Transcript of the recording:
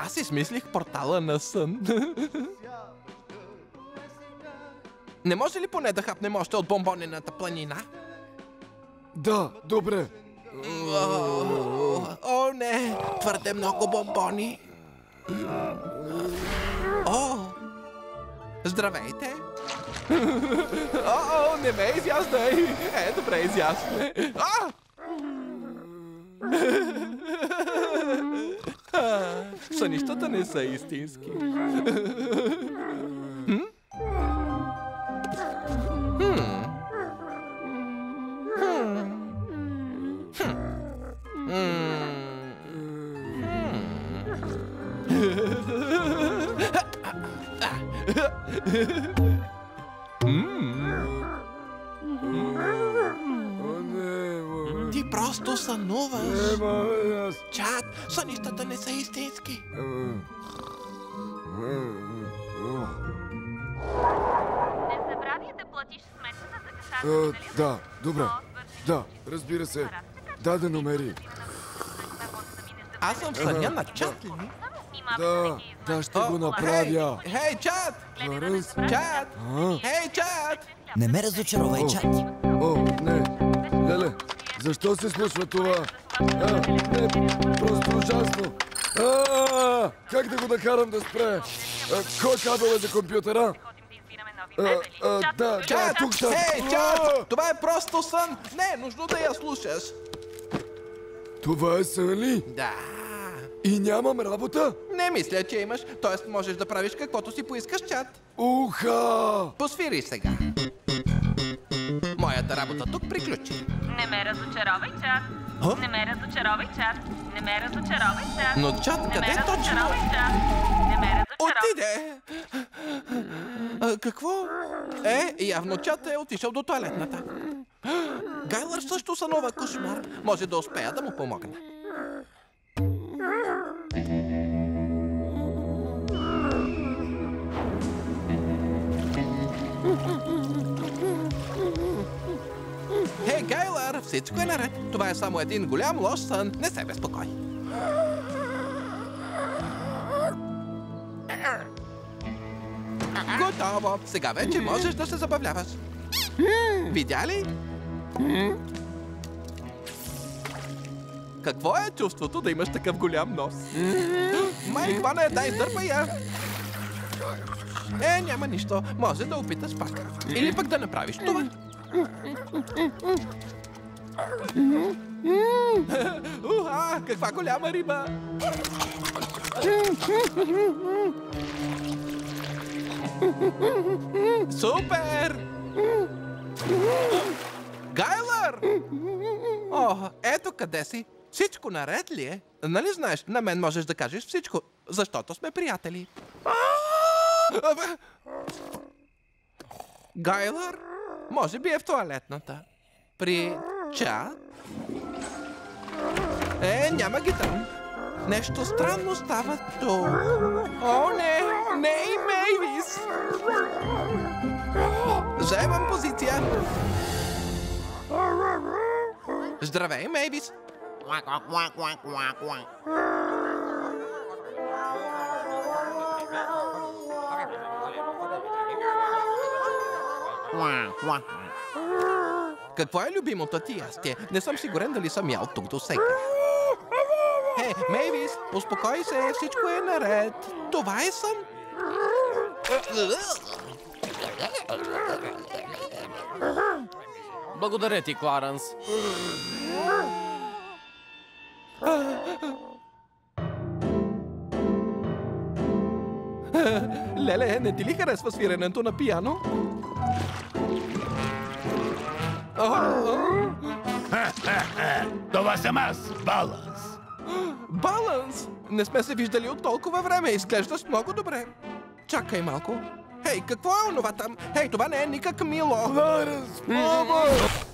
Аз измислих портала на сън. Не може ли поне да хапнем още от бомбонената планина? Да, добре. О, не! Твърде много бомбони. О! Здравейте! О, не ме изясдай! Добре, изясне. Сънищата не са истински. Ти просто сънуваш. Чат, сънищата не са истински. Не забравяй да платиш сметката за касата. Да, добре. Да, разбира се. Да намери. Аз съм в съня на Чат ли? Да, ще го направя. Хей, Чат! Чат! Хей, Чат! Не ме разочаровай, Чат. О, не. Леле, защо се случва това? Не, просто ужасно. Как да го накарам да спре? Кой кабел е за компютъра? Да, тук съм. Хей, Чат! Това е просто сън. Не е нужно да я слушаш. Това е сън ли? Да. И нямам работа? Не мисля, че имаш. Тоест можеш да правиш каквото си поискаш, Чат. Уха! Посвири сега. Моята работа тук приключи. Не ме разочаровай, Чат. Не ме разочаровай, Чат. Не ме разочаровай, Чат. Но Чат, къде точно? Не ме разочаровай. Отиде! Какво? Явно Чат е отишъл до тоалетната. Гайлър също сънува кошмар. Може да успея да му помогна. Хей, Гайлър, всичко е наред. Това е само един голям лош сън. Не се безпокой. Готово. Сега вече можеш да се забавляваш. Видя ли? Какво е чувството да имаш такъв голям нос? Май, хвана, дай, дърпай я. Няма нищо. Може да опиташ пак. Или пък да направиш това. Каква голяма риба! Супер! Гайлър! Ето къде си. Всичко наред ли е? Нали знаеш, на мен можеш да кажеш всичко, защото сме приятели. Гайлър? Може би е в тоалетната. При Чат? Няма ги там. Нещо странно става тук. О, не! Не и Мейвис! Заемам позиция. Здравей, Мейвис! Какво е любимото ти ястие? Не съм сигурен дали съм ял тук до сега. Мейвис, успокой се, всичко е наред. Това е сън. Благодаря ти, Кларенс. Леле, не ти ли харесва свиренето на пиано? Това съм аз, Баланс. Баланс! Не сме се виждали от толкова време. Изглеждаш много добре. Чакай малко. Хей, какво е онова там? Хей, това не е никак мило. Кларенс, мама!